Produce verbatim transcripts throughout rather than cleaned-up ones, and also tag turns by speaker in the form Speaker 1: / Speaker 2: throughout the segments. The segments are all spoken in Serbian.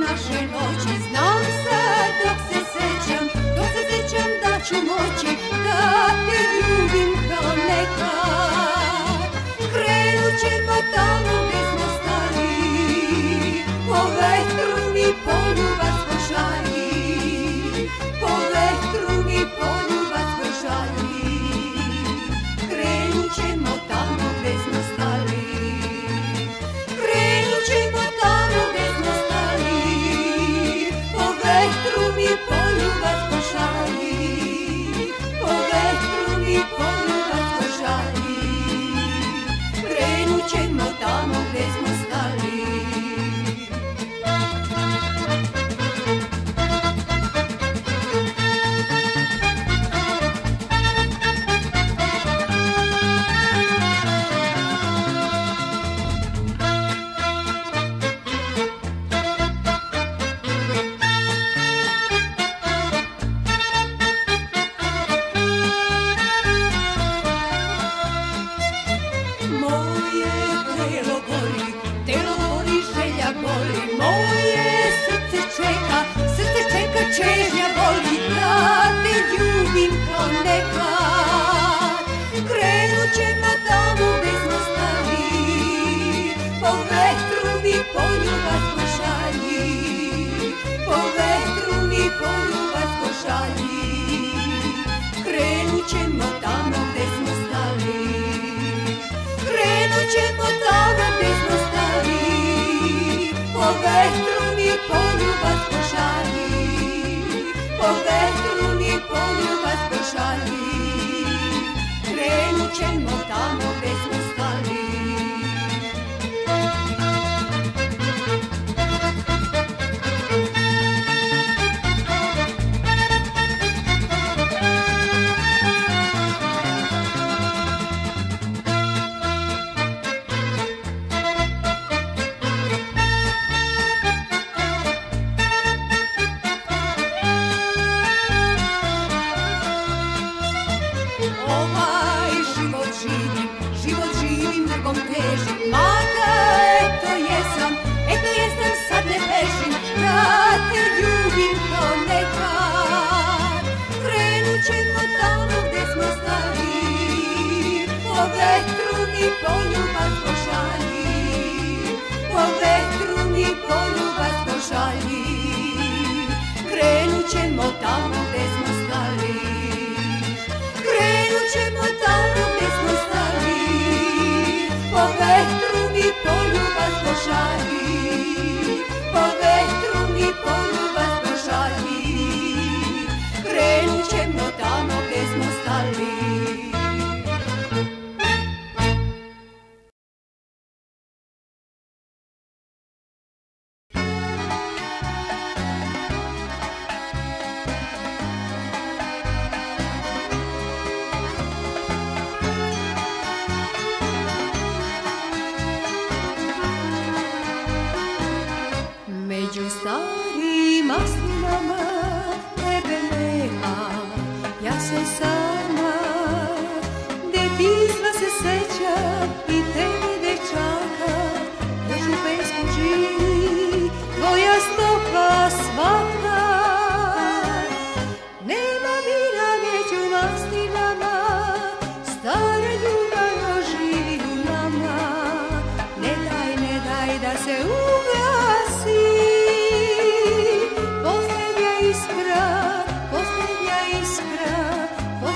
Speaker 1: naše noći. Znam sad dok se sećam, dok se sećam da ću moći da te ljubim kao nekad. Krenut ćemo tamo gde smo stali, po vetru mi poljubac pošalji, po vetru mi poljubac pošalji. Krenut ćemo tamo gde smo stali, krenut ćemo tamo gde smo stali, po vetru mi poljubac pošalji, po vetru mi poljubac pošalji. Krenut ćemo tamo gde smo stali. Moje telo gori, telo gori, želja boli, moje srce čeka, srce čeka, čežnja boli, da te ljubim kao nekad. Krenut ćemo tamo gde smo stali, po vetru mi poljubac pošalji, po vetru mi poljubac pošalji. Krenut ćemo tamo gde smo stali, krenut ćemo tamo gde smo stali, po vetru mi poljubac pošalji, po vetru mi poljubac pošalji. Krenut ćemo tamo gde smo stali. Ovaj život živim, život živim, drugom težim, mada eto jesam, eto jesam, sad ne bežim, da te ljubim kao nekad. Krenut ćemo tamo gde smo stali, po vetru mi poljubac pošalji, po vetru mi poljubac pošalji. Krenut ćemo tamo gde smo stali, krenut ćemo tamo gde smo stali, po vetru mi poljubac pošalji, po vetru mi poljubac pošalji. Krenut ćemo tamo gde smo stali. Među starim maslinama tebe nema, ja se sama detinjstva se sećam i tebe dečaka, još u pesmu živi tvoja stopa svaka. Nema mira među maslinama, stara ljubav još živi u nama. Ne daj, ne daj da se ugasi, posljednja iskra, posljednja iskra,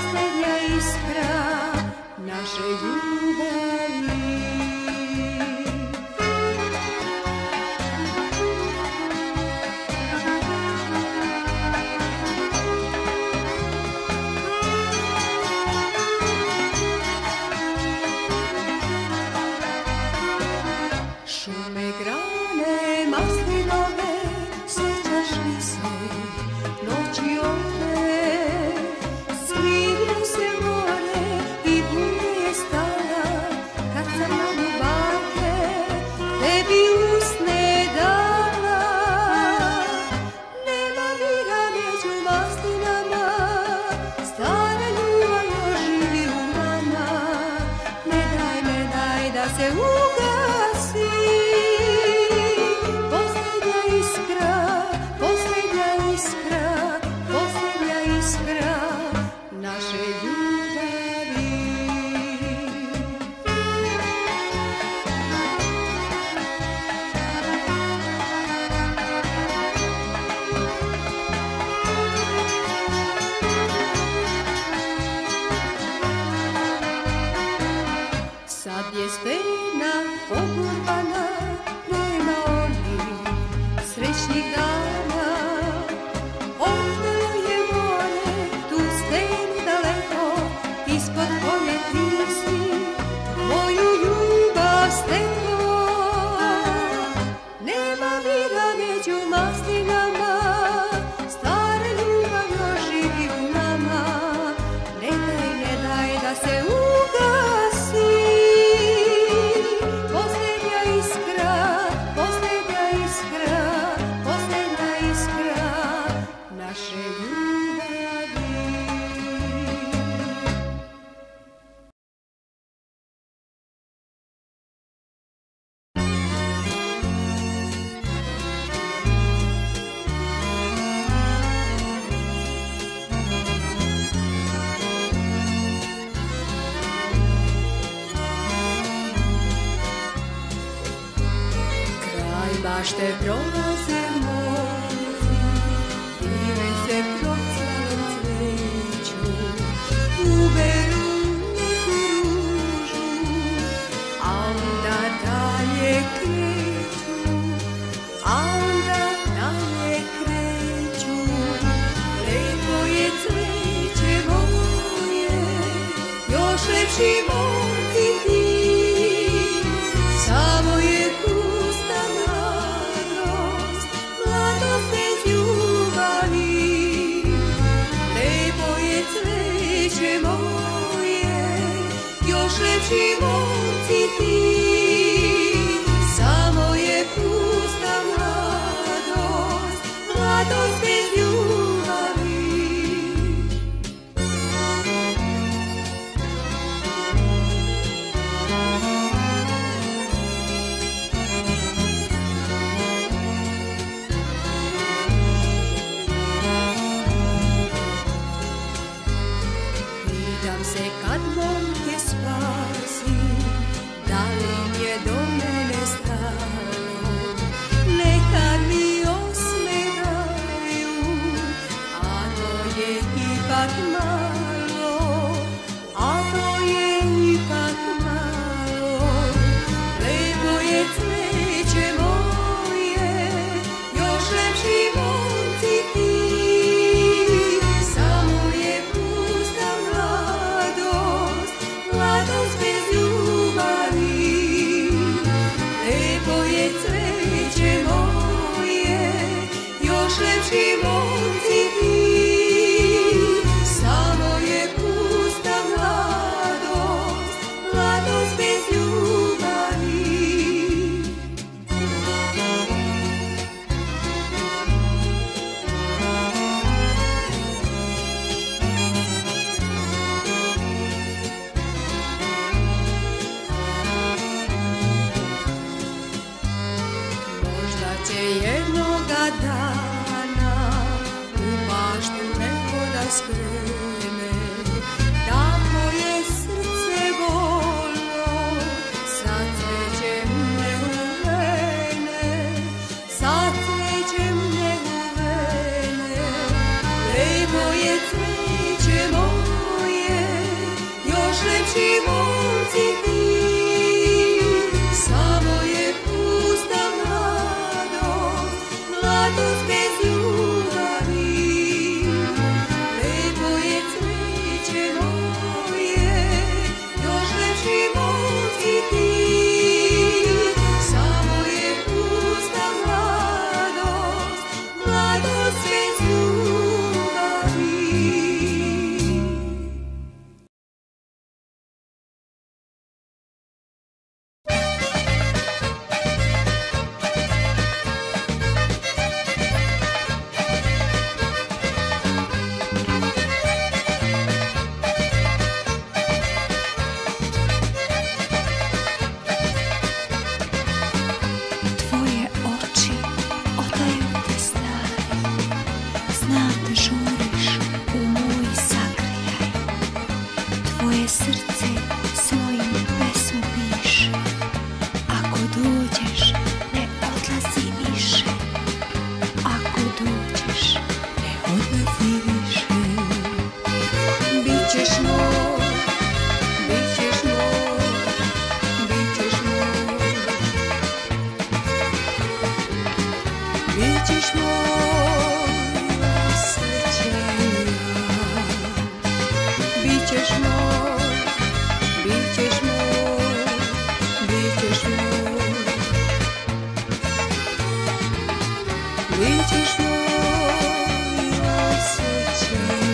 Speaker 1: bašte prolaze mozi, dive se procvalom cveću, uberu neku ružu, a onda dalje kreću, a onda dalje kreću. Lepo je cveće moje, još lepši momci ti, samo je pusta mladost, mladost bez ljubavi. Lepo je cveće moje, još lepši momci ti, samo je pusta mladost, mladost bez ljubavi. Pitam se kad momke spasi, da li im je do mene stalo, nekad mi osmehaju, a to je ipak malo, a to je ipak malo. Lepo je cveće moje, još lepši momci ti, samo je pusta mladost, mladost bez ljubavi. Lepo je cveće moje, još lepši momci ti, samo je pusta mladost, mladost bez ljubavi. Možda će jednoga dana u baštu neko da skrene, da moje srce bolno sa cvećem ne uvene, sa cvećem ne uvene. Lepo je cveće moje, još lepši momci ti, samo je pusta mladost, mladost bez ljubavi. Lepo je cveće moje, još lepši momci ti, samo je pusta mladost, mladost bez ljubavi.
Speaker 2: Tvoje oči odaju te stari, znam da žuriš u moj zagrljaj. Tvoje srce svojim pesmu piše, ako dođeš ne odlazi više, ako dođeš ne odlazi više.
Speaker 1: Bićeš moj, bićeš moj, bićeš moj, bićeš moj osjećaj. Bićeš moj, bićeš moj, bićeš moj, bićeš moj osjećaj.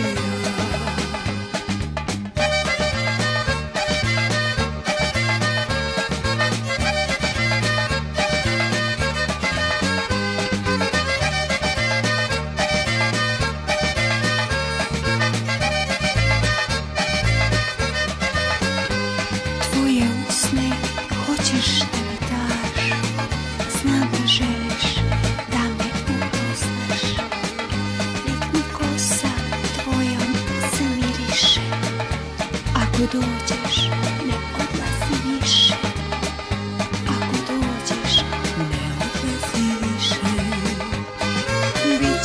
Speaker 2: Tvoje usne hoćeš da mi daš, znam da želiš da me upoznaš. Nek mi kosa tvojom zamiriše, ako dođeš ne odlazi više, ako dođeš ne odlazi više.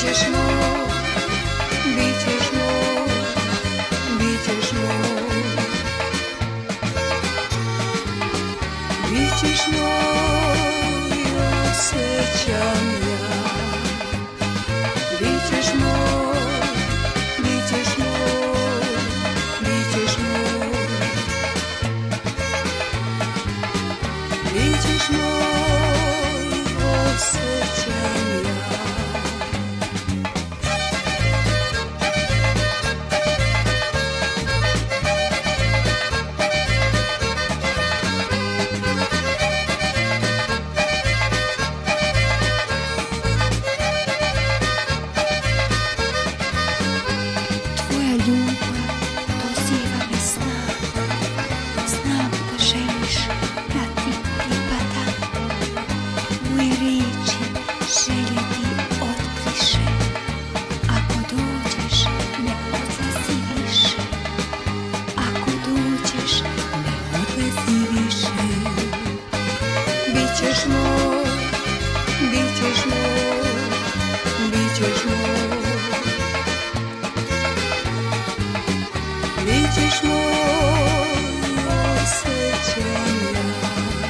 Speaker 2: Bićeš moj, bićeš moj, bićeš moj. Bićeš moj, osjećam ja. Bićeš moj, bićeš moj, bićeš moj. Bićeš moj, osjećam ja. Bićeš moj, bićeš moj, bićeš moj. Bićeš moj, osjećam ja.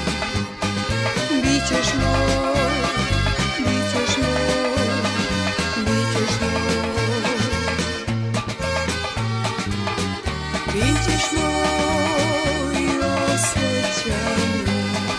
Speaker 2: Bićeš moj, bićeš moj, bićeš moj. Bićeš moj, osjećam ja.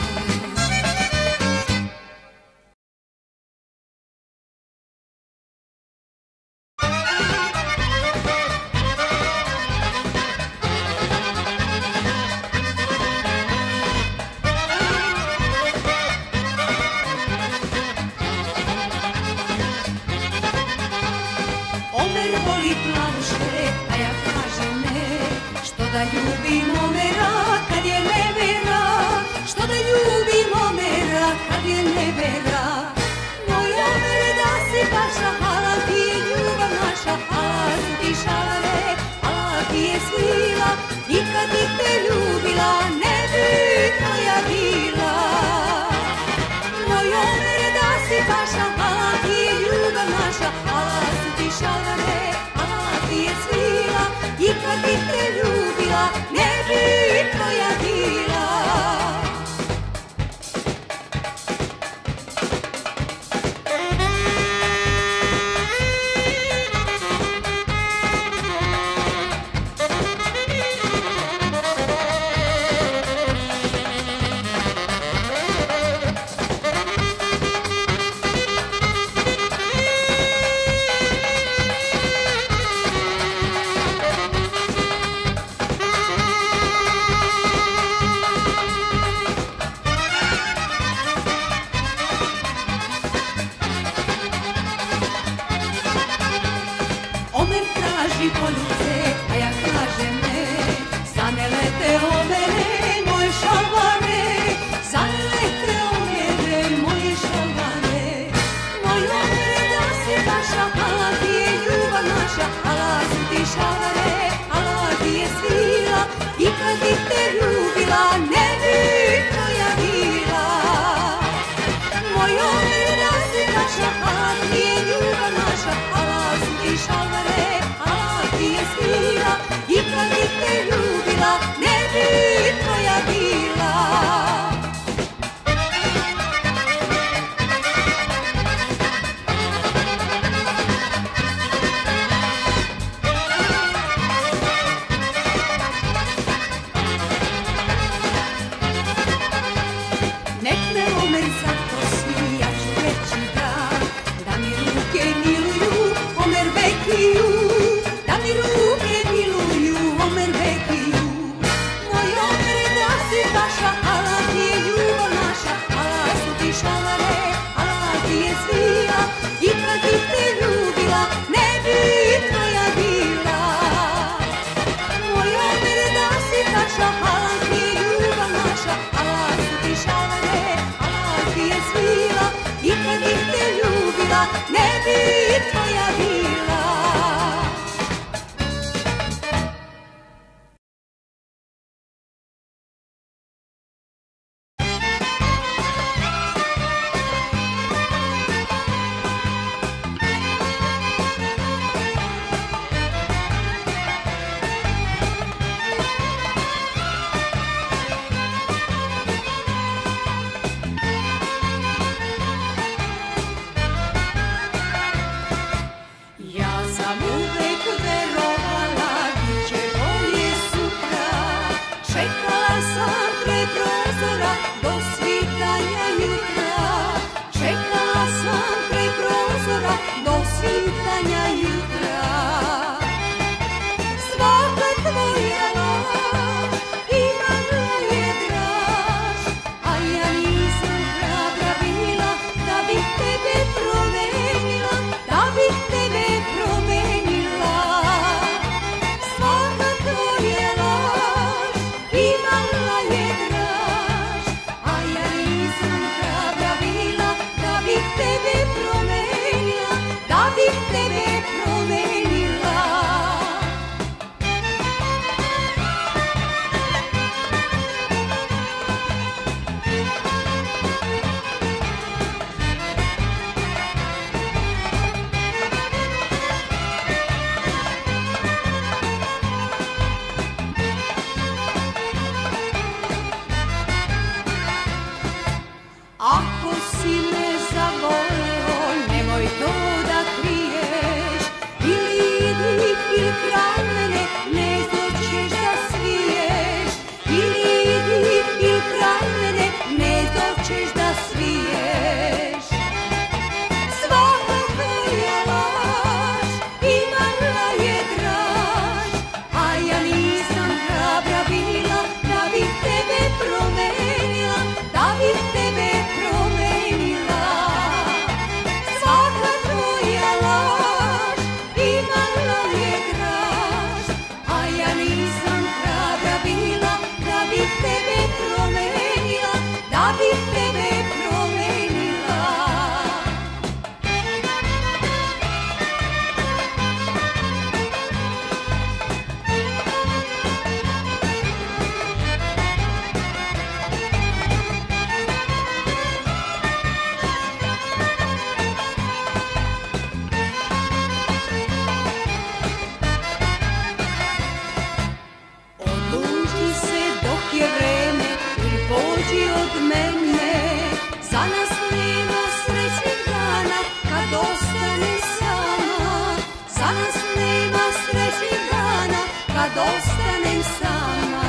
Speaker 1: Omer voli plavuše, a ja kažem ne. Što da ljubim Omera kad je nevera? Što da ljubim Omera kad je nevera? Moj Omer da si paša, ala ti je ljubav naša, ala su ti šalare, ala ti je svila. I kad bih te ljubila, ne bi tvoja bila. Moj Omer da si paša, ala ti je ljubav naša, ala su ti šalare, ala ti je svila. I kad bih te ljubila, ne bi tvoja bila. Omer traži poljuce, a ja kažem ne. Zanelete Omere, moje šalvare. Zanelete Omere, moje šalvare. Moj Omere da si paša, ala ti je ljubav naša, ala su ti šalvare, ala ti je svila. I kad bih te ljubila, ne bi tvoja bila. Moj Omere da si paša, ala ti je ljubav naša, ala su ti šalvare, ala ti je svila. sam uvek verovala, bit će bolje sutra. Čekala sam kraj prozora do svitanja jutra. Čekala sam kraj prozora do svitanja jutra. Svaka tvoja laž imala je draž, a ja nisam hrabra bila da bih tebe promenila, da bih tebe promenila. Svaka tvoja laž imala je draž, a ja nisam hrabra bila da bih tebe promenila, da bih tebe promenila. Ako si me zavoleo, nemoj to da kriješ. Ili idi ili kraj mene, ne doćeš da sviješ. Ili idi ili kraj mene, ne doćeš da sviješ. Svaka tvoja laž imala je draž, a ja nisam hrabra bila da bih tebe promenila, da bih tebe promenila. Svaka tvoja laž imala je draž, a ja nisam hrabra bila da bih tebe promenila, da bih tebe promenila. Odluči se dok je vreme ili pođi od mene. Za nas nema srećnih dana kad ostane sama. Za nas nema srećnih dana kad ostanem sama.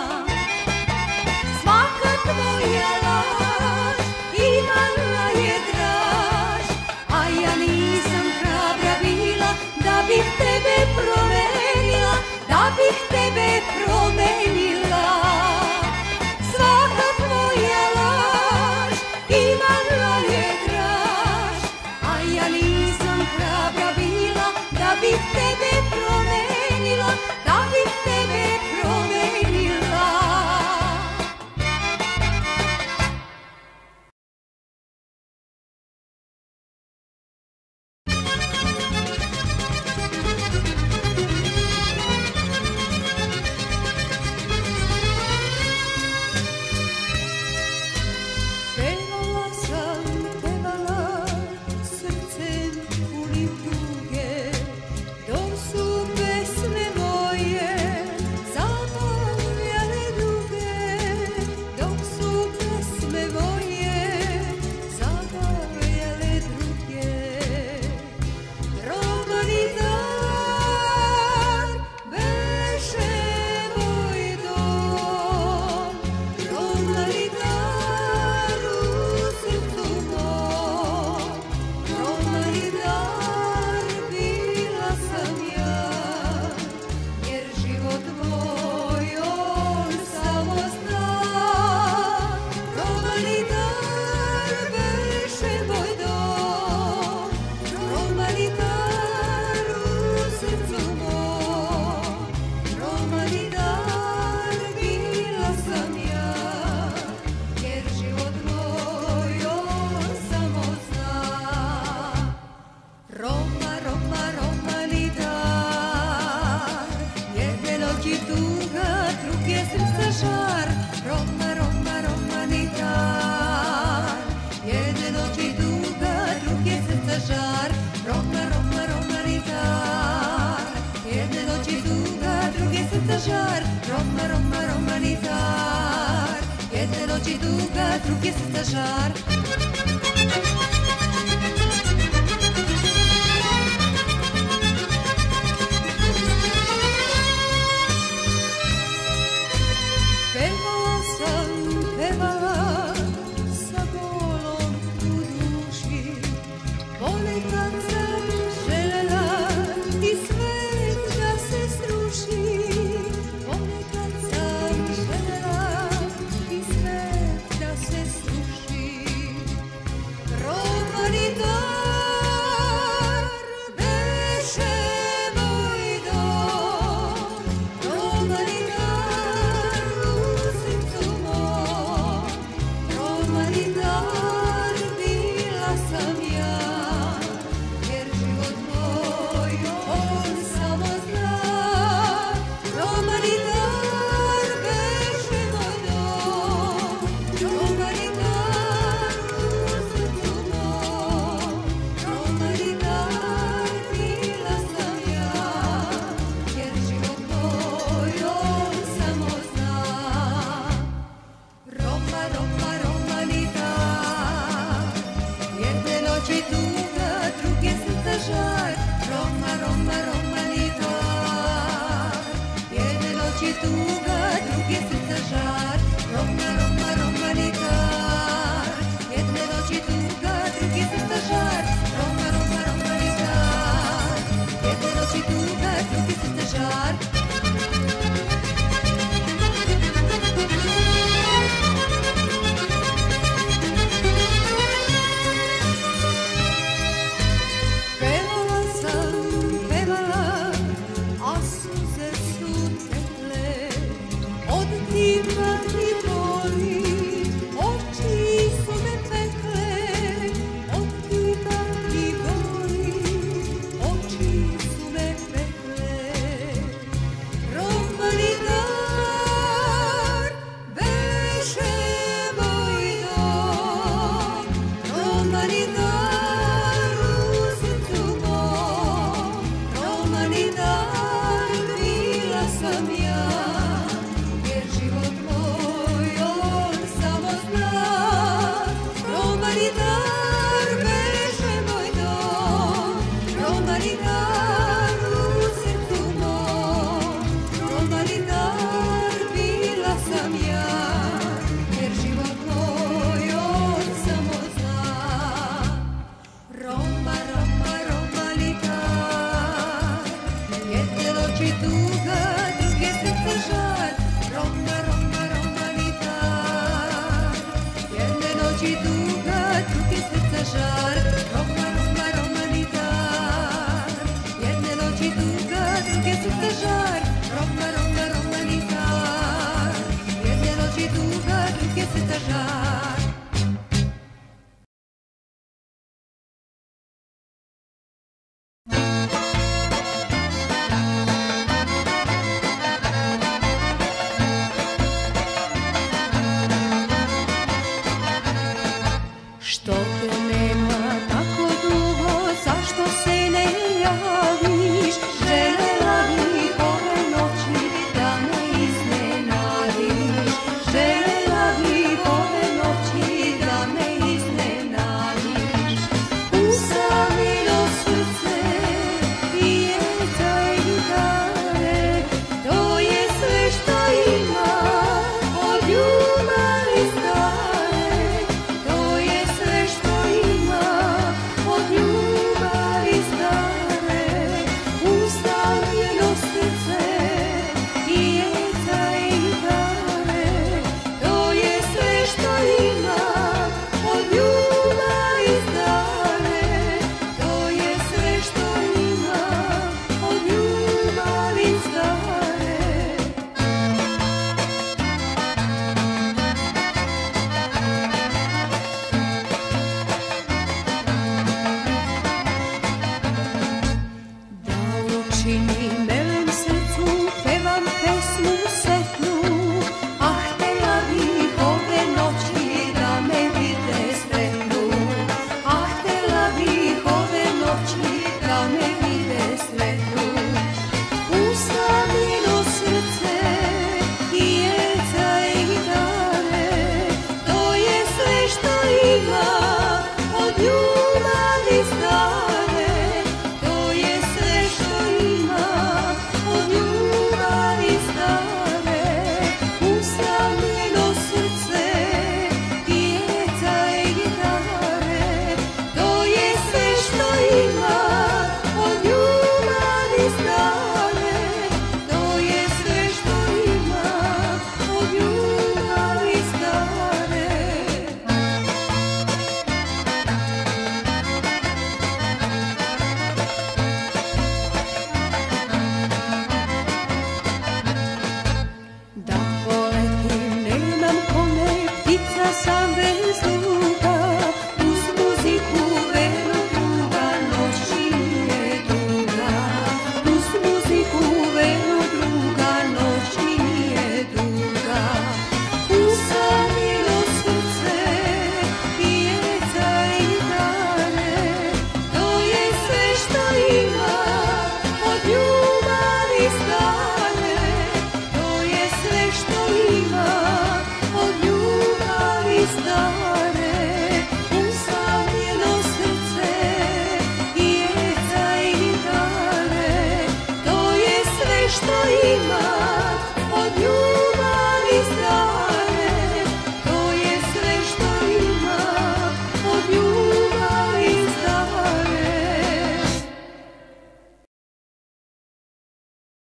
Speaker 1: Svaka tvoja laž imala je draž, a ja nisam hrabra bila da bih tebe promenila, da bih tebe promenila. Svaka tvoja laž imala je draž, a ja nisam hrabra bila da bih tebe promenila, da bih tebe promenila. Pevala sam, pevala srcem punim tuge, dok su pesme moje zabavljale druge, dok su pesme moje zabavljale druge. Romanitar beše moj dom, Romanitar u srcu mom, Romanitar bila sam ja, jer život moj on samo zna. Romanitar beše moj dom, Romanitar u srcu mom, Romanitar bila sam ja, jer život moj on samo zna. Roma, Roma, Romanitar, jedne noći tuga, druge srca žar. Roma, Roma, Romanitar, jedne noći tuga, druge srca žar. Roma, Roma, Romanitar, jedne noći tuga, druge srca žar. Roma, Roma, Romanitar, jedne noći tuga, druge srca žar. Romalitar u srcu mom, Romalitar bila sam ja, jer život moj on samo zna. Roma, Roma, Romalitar, jedne noći tuga, druge srce žar. Roma, Roma, Romalitar, jedne noći tuga, druge srce žar. Roma, Roma, Romalitar, jedne noći tuga, druge srce žar. Roma, Roma, Romalitar, jedne noći tuga, druge srce žar. Što te nema tako dugo, zašto se ne javiš? Želela bih ove noći da me iznenadiš. Želela bih ove noći da me iznenadiš. Usamljeno srce pijeta i gitare, to je sve što ima od ljubavi stare. To je sve što ima od ljubavi stare. Usamljeno srce pijeta i gitare, to je sve što ima od ljubavi stare. To je sve što ima od ljubavi stare. Da učinim belem srcu, pevam pesmu setnu, a htela bih ove noći da me vide sretnu. A htela bih ove noći da me vide sretnu. Usamljeno srce pijeta i gitare, to je sve što ima od ljubavi stare. To je sve što ima od ljubavi stare. Usamljeno srce pijeta i gitare, to je sve što ima od ljubavi stare. To je sve što ima od ljubavi stare. Da poletim nemam kome, ptica sam bez duga, uz muziku vernog druga, noć nije duga. Uz muziku vernog druga, noć nije duga. Usamljeno srce pijeta i gitare, to je sve što ima od ljubavi stare. To je sve što ima od ljubavi stare. Usamljeno srce pijeta i gitare, to je sve što ima